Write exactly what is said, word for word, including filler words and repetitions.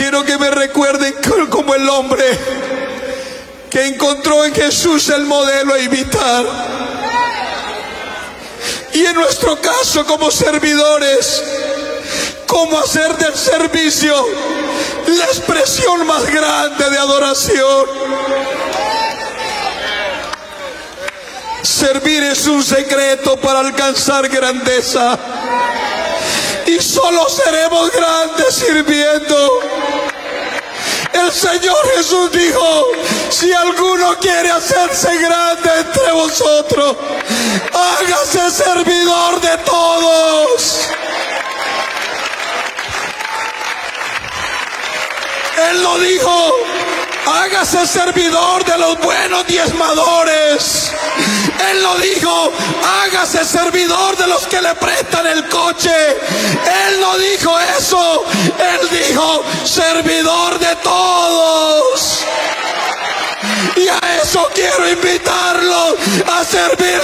quiero que me recuerden como el hombre que encontró en Jesús el modelo a imitar. Y en nuestro caso, como servidores, cómo hacer del servicio la expresión más grande de adoración. Servir es un secreto para alcanzar grandeza, y solo seremos grandes sirviendo. El Señor Jesús dijo: si alguno quiere hacerse grande entre vosotros, hágase servidor de todos. Él lo dijo: hágase servidor de los buenos diezmadores. Él lo dijo: hágase servidor de los que le prestan el coche. Él no dijo eso. Él dijo: servidor de todos. Y a eso quiero invitarlos, a servir